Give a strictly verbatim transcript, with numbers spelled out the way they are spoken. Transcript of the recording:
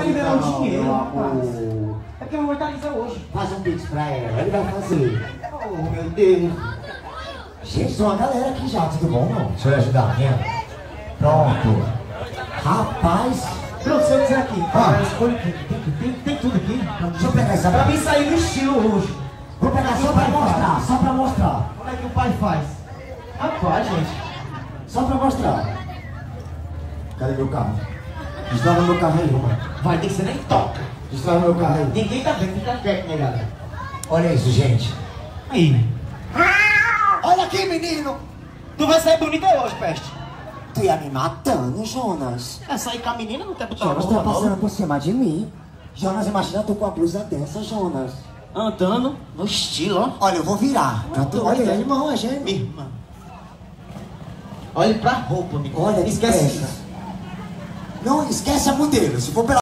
liberar o então, dinheiro, meu rapaz. amor. É porque a mamãe tá lisa hoje. Faz um pix pra ela, ele vai fazer. Oh, meu Deus. Gente, tem uma galera aqui já, tudo bom, não? Deixa eu ajudar, vem. Pronto. Rapaz. Pronto, se eu quiser aqui. Ah. Ah, escolha aqui. Tem, tem, tem tudo aqui. Deixa eu pegar essa Pra pra mim sair no estilo hoje. Vou pegar só pra mostrar, só pra mostrar. Como é que o pai faz? Rapaz, gente. Só pra mostrar. Cadê meu carro? Destrava meu carro aí, mano. Vai ter que ser nem toca. Destrava meu carro aí. Ninguém tá vendo, fica quieto, né, galera? Olha isso, gente. Aí. Olha aqui, menino. Tu vai sair bonita hoje, peste. Tu ia me matando, Jonas. É sair com a menina no tempo de Jonas tá passando por cima de mim. Jonas, imagina tu com a blusa dessa, Jonas. Andando no estilo, ó. Olha, eu vou virar. Pra tu... Olha, é irmão, é gêmeo. Minha irmã. Olhe pra roupa, menino. Olha, Esquece esquece. isso. Não, esquece a modelo. Se for pela